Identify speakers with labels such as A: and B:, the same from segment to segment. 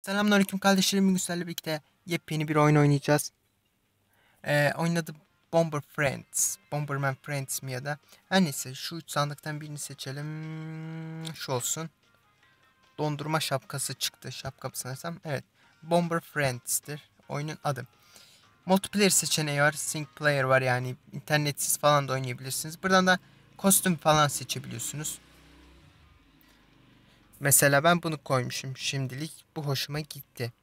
A: Selamünaleyküm kardeşlerim. Bugün sizlerle birlikte yepyeni bir oyun oynayacağız. Oyunun adı Bomber Friends. Bomberman Friends mi ya da. Her neyse şu üç sandıktan birini seçelim. Şu olsun. Dondurma şapkası çıktı. Şapka sanırsam. Evet. Bomber Friends'tir oyunun adı. Multiplayer seçeneği var. Single player var, yani internetsiz falan da oynayabilirsiniz. Buradan da kostüm falan seçebiliyorsunuz. Mesela ben bunu koymuşum şimdilik. Bu hoşuma gitti.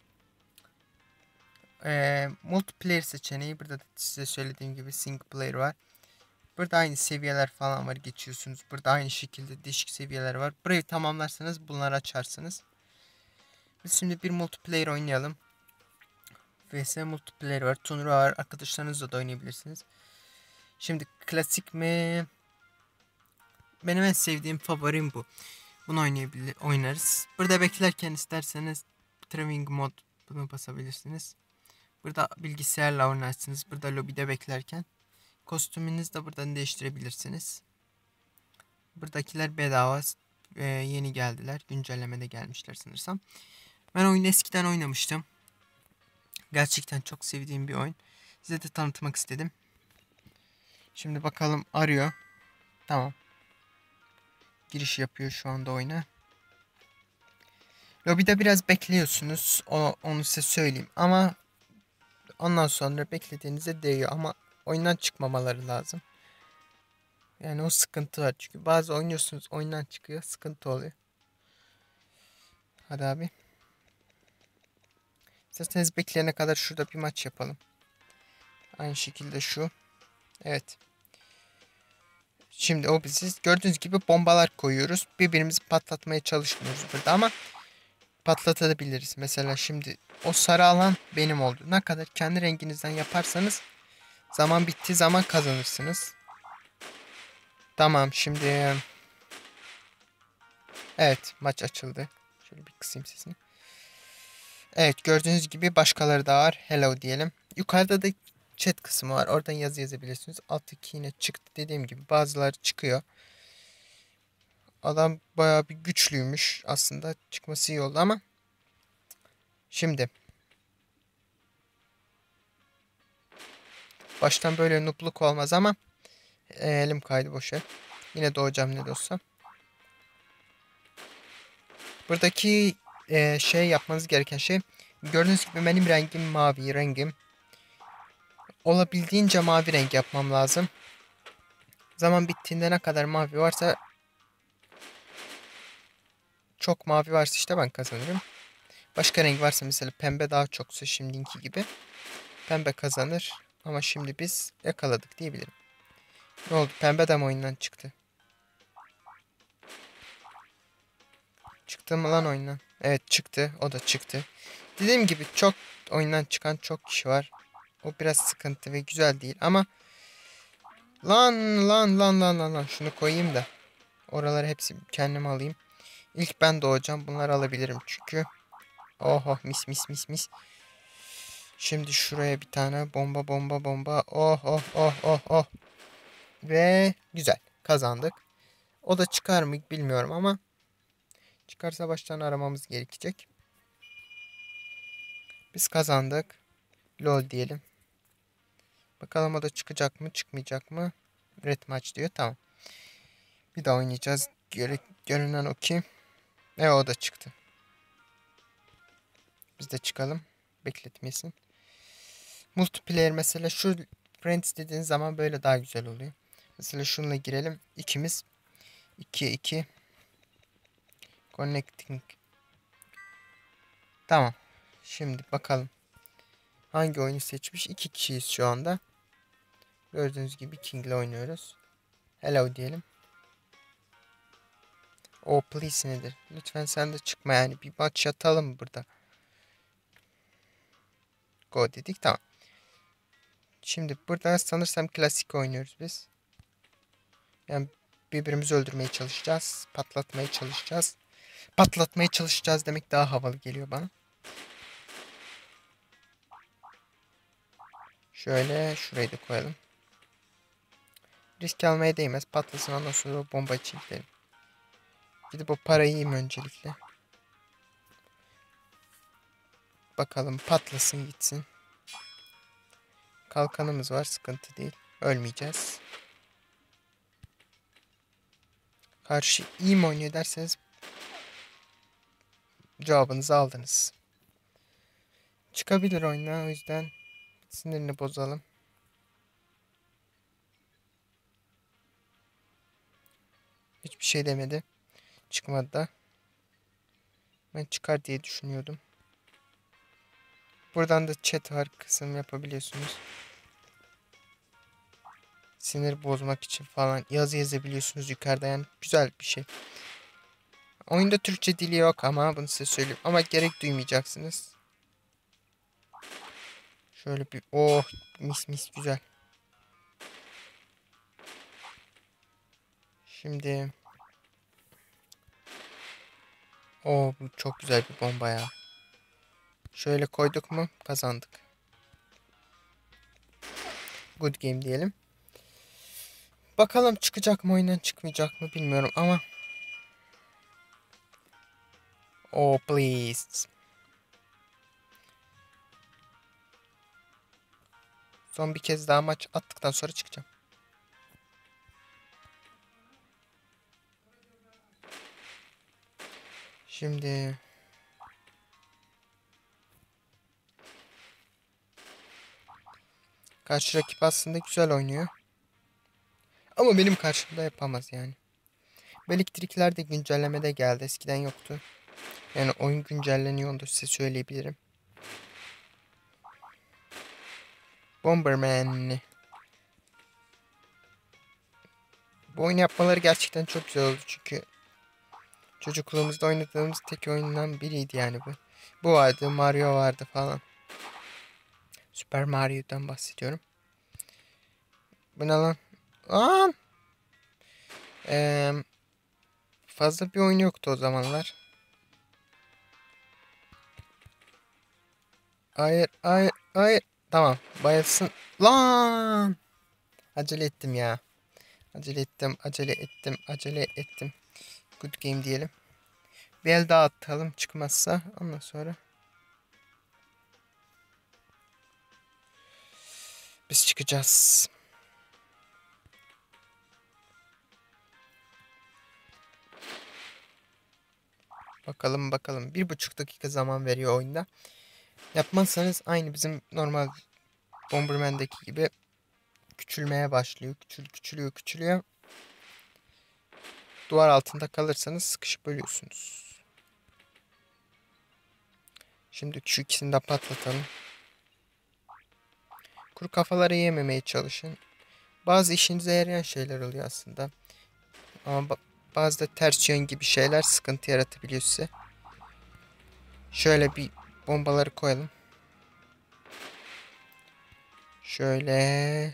A: Multiplayer seçeneği burada da size söylediğim gibi single player var. Burada aynı seviyeler falan var, geçiyorsunuz. Burada aynı şekilde değişik seviyeler var. Burayı tamamlarsanız bunları açarsınız. Biz şimdi bir multiplayer oynayalım. VS multiplayer var. Turnuva var. Arkadaşlarınızla da oynayabilirsiniz. Şimdi klasik mi? Benim en sevdiğim favorim bu. Bunu oynarız. Burada beklerken isterseniz training mod bunu basabilirsiniz. Burada bilgisayarla oynarsınız. Burada lobide beklerken. Kostümünüzü de buradan değiştirebilirsiniz. Buradakiler bedava. Yeni geldiler. Güncellemede gelmişler sanırsam. Ben oyunu eskiden oynamıştım. Gerçekten çok sevdiğim bir oyun. Size de tanıtmak istedim. Şimdi bakalım, arıyor. Tamam. Giriş yapıyor şu anda oyuna. Lobide biraz bekliyorsunuz. Onu size söyleyeyim. Ama ondan sonra beklediğinize değiyor. Ama oyundan çıkmamaları lazım. Yani o sıkıntı var. Çünkü bazı oynuyorsunuz, oyundan çıkıyor. Sıkıntı oluyor. Hadi abi. İsterseniz bekleyene kadar şurada bir maç yapalım. Aynı şekilde şu. Evet. Şimdi o biziz. Gördüğünüz gibi bombalar koyuyoruz. Birbirimizi patlatmaya çalışmıyoruz burada ama patlatabiliriz. Mesela şimdi o sarı alan benim oldu. Ne kadar kendi renginizden yaparsanız zaman bittiği zaman kazanırsınız. Tamam, şimdi evet, maç açıldı. Şöyle bir kısayım sesini. Evet, gördüğünüz gibi başkaları da var. Hello diyelim. Yukarıda da chat kısmı var. Oradan yazı yazabilirsiniz. Alttaki yine çıktı. Dediğim gibi bazıları çıkıyor. Adam bayağı bir güçlüymüş. Aslında çıkması iyi oldu ama. Şimdi. Baştan böyle nupluk olmaz ama. Elim kaydı boşa. Yine doğacağım ne de olsa. Buradaki şey yapmanız gereken şey. Gördüğünüz gibi benim rengim mavi rengim. Olabildiğince mavi renk yapmam lazım. Zaman bittiğinde ne kadar mavi varsa, çok mavi varsa işte ben kazanırım. Başka renk varsa, mesela pembe daha çoksa şimdiki gibi, pembe kazanır. Ama şimdi biz yakaladık diyebilirim. Ne oldu? Pembe de mi oyundan çıktı? Çıktı mı lan oyundan? Evet, çıktı. O da çıktı. Dediğim gibi çok oyundan çıkan çok kişi var. O biraz sıkıntı ve güzel değil ama lan şunu koyayım da oraları hepsi kendim alayım. İlk ben doğacağım. Bunları alabilirim çünkü. Oho, mis mis mis mis. Şimdi şuraya bir tane bomba. Oh oh oh oh oh. Ve güzel, kazandık. O da çıkar mı bilmiyorum ama çıkarsa baştan aramamız gerekecek. Biz kazandık. LOL diyelim. Bakalım o da çıkacak mı çıkmayacak mı? Red maç diyor, tamam. Bir daha oynayacağız. Görünen o ki. O da çıktı. Biz de çıkalım. Bekletmesin. Multiplayer mesela şu Friends dediğin zaman böyle daha güzel oluyor. Mesela şununla girelim. İkimiz 2'ye 2. Connecting. Tamam. Şimdi bakalım. Hangi oyunu seçmiş? 2 kişiyiz şu anda. Gördüğünüz gibi King ile oynuyoruz. Hello diyelim. Oh please nedir? Lütfen sen de çıkma, yani bir maç yatalım burada. Go dedik, tamam. Şimdi burada sanırsam klasik oynuyoruz biz. Yani birbirimizi öldürmeye çalışacağız. Patlatmaya çalışacağız. Patlatmaya çalışacağız demek daha havalı geliyor bana. Şöyle şurayı da koyalım. Risk almaya değmez. Patlasın, ondan sonra o bomba için gidelim. Gidip o parayı yiyeyim öncelikle. bakalım. Patlasın gitsin. Kalkanımız var. Sıkıntı değil. Ölmeyeceğiz. Karşı iyi mi oynuyor derseniz cevabınızı aldınız. Çıkabilir oyuna. O yüzden sinirini bozalım. Hiçbir şey demedi. Çıkmadı da. Ben çıkar diye düşünüyordum. Buradan da chat var, kısım yapabiliyorsunuz. Sinir bozmak için falan yazı yazabiliyorsunuz yukarıda, yani güzel bir şey. Oyunda Türkçe dili yok ama bunu size söyleyeyim. Ama gerek duymayacaksınız. Şöyle bir oh, mis mis güzel. Şimdi oh, bu çok güzel bir bomba ya. Şöyle koyduk mu kazandık. Good game diyelim. Bakalım çıkacak mı oyundan, çıkmayacak mı bilmiyorum ama. Oh please. Son bir kez daha maç attıktan sonra çıkacağım. Şimdi karşı rakip aslında güzel oynuyor. Ama benim karşımda yapamaz yani. Bu elektrikler de güncellemede geldi. Eskiden yoktu. Yani oyun güncelleniyor, onu da size söyleyebilirim. Bomberman. Bu oyun yapmaları gerçekten çok güzel oldu çünkü çocukluğumuzda oynadığımız tek oyundan biriydi yani bu. Bu vardı, Mario vardı falan. Super Mario'dan bahsediyorum. Bu ne lan? Aa! Eee, fazla bir oyun yoktu o zamanlar. Hayır, hayır, hayır. Tamam, bayılsın. Lan! Acele ettim ya. Acele ettim, acele ettim, acele ettim. Good game diyelim. Bir el daha atalım, çıkmazsa ondan sonra biz çıkacağız. Bakalım bakalım. 1,5 dakika zaman veriyor oyunda. Yapmazsanız aynı bizim normal Bomberman'daki gibi küçülmeye başlıyor. Küçülüyor, küçülüyor. Duvar altında kalırsanız sıkışıp ölüyorsunuz. Şimdi şu ikisini de patlatalım. Kuru kafaları yememeye çalışın. Bazı işinize yarayan şeyler oluyor aslında. Ama bazı da ters yön gibi şeyler sıkıntı yaratabiliyor size. Şöyle bir bombaları koyalım. Şöyle.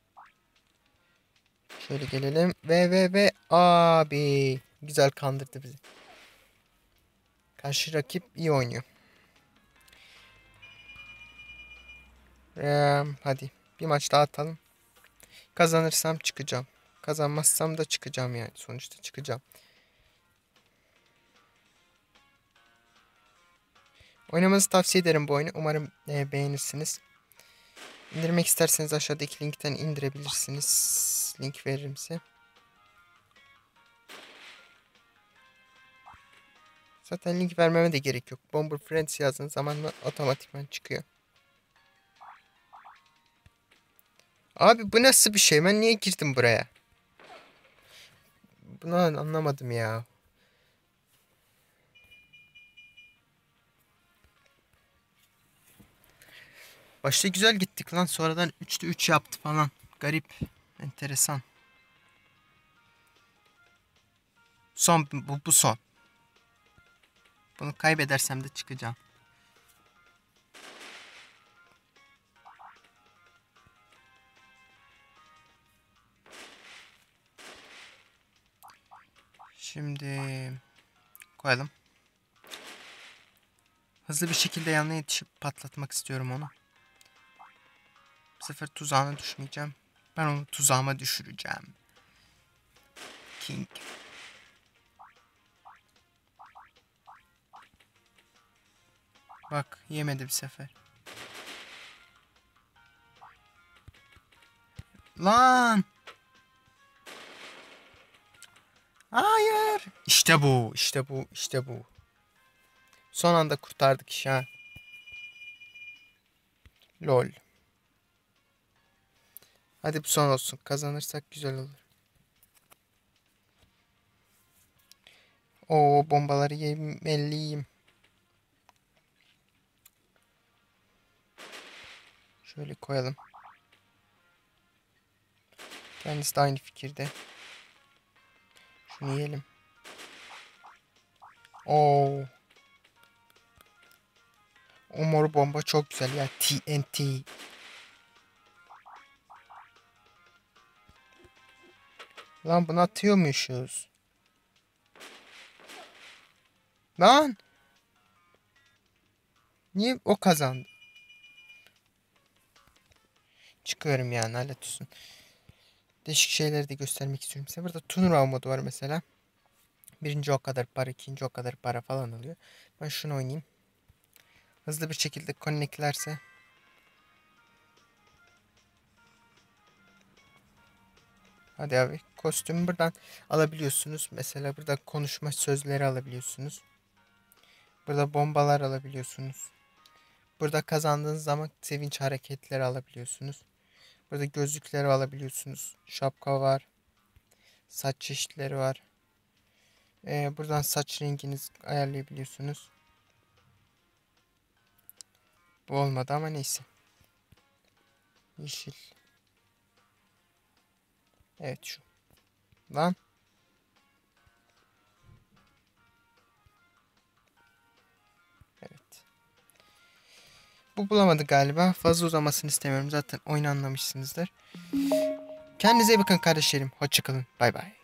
A: Şöyle gelelim. Ve abi. Güzel kandırdı bizi. Karşı rakip iyi oynuyor. Hadi. Bir maç daha atalım. Kazanırsam çıkacağım. Kazanmazsam da çıkacağım yani. Sonuçta çıkacağım. Oynamanızı tavsiye ederim bu oyunu. Umarım beğenirsiniz. İndirmek isterseniz aşağıdaki linkten indirebilirsiniz. Link veririm size. Zaten link vermeme de gerek yok. Bomber Friends yazdığınız zaman otomatikman çıkıyor. Abi bu nasıl bir şey? Ben niye girdim buraya? Bunu anlamadım ya. Başta güzel gittik lan. Sonradan 3'te 3 yaptı falan. Garip. Enteresan. Son bu son. Bunu kaybedersem de çıkacağım. Şimdi koyalım. Hızlı bir şekilde yanına yetişip patlatmak istiyorum onu. Bu sefer tuzağına düşmeyeceğim. Ben onu tuzağıma düşüreceğim. King. Bak yemedi bir sefer. Lan. Hayır. İşte bu. İşte bu. İşte bu. Son anda kurtardık işi ha. Lol. Hadi bu son olsun. Kazanırsak güzel olur. O bombaları yemeliyim. Şöyle koyalım. Kendisi de aynı fikirde. Şunu yiyelim. Oo. O mor bomba çok güzel ya. TNT. Lan bunu atıyormuşuz. Lan. Niye o kazandı? Çıkıyorum yani lanet olsun. Değişik şeyleri de göstermek istiyorum size. Burada turnuva modu var mesela. Birinci o kadar para, ikinci o kadar para falan alıyor. Ben şunu oynayayım. Hızlı bir şekilde connectlerse. Hadi abi. Kostümü buradan alabiliyorsunuz. Mesela burada konuşma sözleri alabiliyorsunuz. Burada bombalar alabiliyorsunuz. Burada kazandığınız zaman sevinç hareketleri alabiliyorsunuz. Burada gözlükleri alabiliyorsunuz. Şapka var. Saç çeşitleri var. Buradan saç renginizi ayarlayabiliyorsunuz. Bu olmadı ama neyse. Yeşil. Evet şu. Lan. Evet. Bu bulamadı galiba. Fazla uzamasını istemiyorum. Zaten oyunu anlamışsınızdır. Kendinize iyi bakın kardeşlerim. Hoşçakalın. Bay bay.